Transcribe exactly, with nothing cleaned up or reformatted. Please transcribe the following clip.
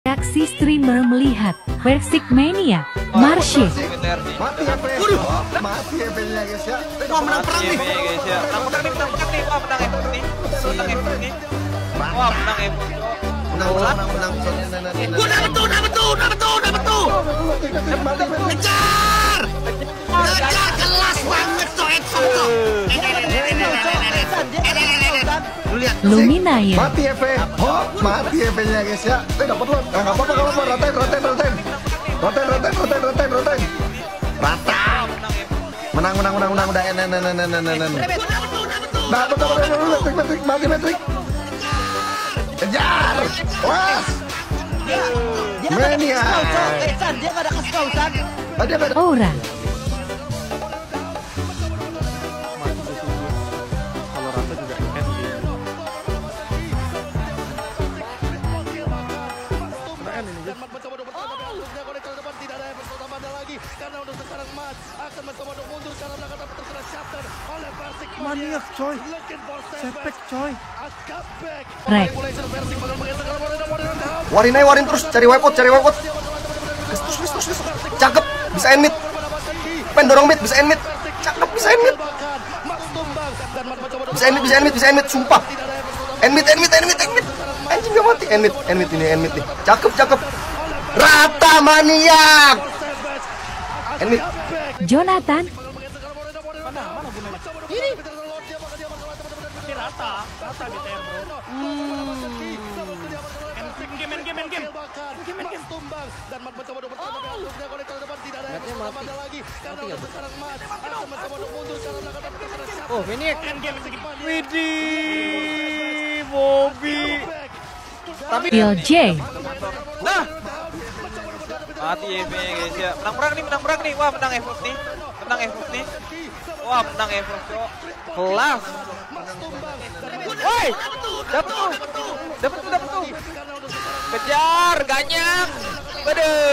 Reaksi streamer melihat Persik Mania, Marshe. Mati ya, Waduh, mati ya nya guys ya. Wah, menang perang nih guys ya. Menang menang nih, menang menang nih. Wah, menang effort nih. Menang effort nih. Wah, menang effort. Menang, menang, menang. Udah betul, udah betul, udah betul, udah betul. Kejar! Kejar, kelas banget coy, coy. Luminaya. Mati F, oh, mati F nya guys ya. Eh dapat lo, nggak apa-apa, nggak apa-apa. Rotain, rotain, rotain, rotain, rotain, rotain, rotain, rotain. Rata. Menang, menang, menang, menang. Udah, en, en, en, en, en, en, en. Dapat, dapat, dapat, metrik, metrik, mati metrik. Kejar, was. Mania. Dia nggak ada kesausan. Ada, ada. Aura. Maniak coy, sepek coy. Rek. Warin aja, warin terus, cari wipeout, cari wipeout. Terus, terus, terus, terus. Cakep, bisa end mid. Pen dorong mid, bisa end mid. Cakep, bisa end mid. Bisa end mid, bisa end mid, bisa end mid, sumpah. End mid, end mid, end mid, end mid. Anjing gak mati, end mid, end mid ini, end mid nih. Cakep, cakep. Rata maniak. End mid. Jonathan. Ini. Rata, rata di T R bro. Game, game, game, game. Game, game. Oh, ini Widih, Bobby. tapi Bill J. nah. Mati ya guys ya. Menang perang nih, menang perang nih. Wah, menang effort nih. Menang effort nih. Wah, menang effort kok. Kelas. Woi, dapat tuh. Dapat tuh, dapat tuh. Kejar, ganyang. Waduh.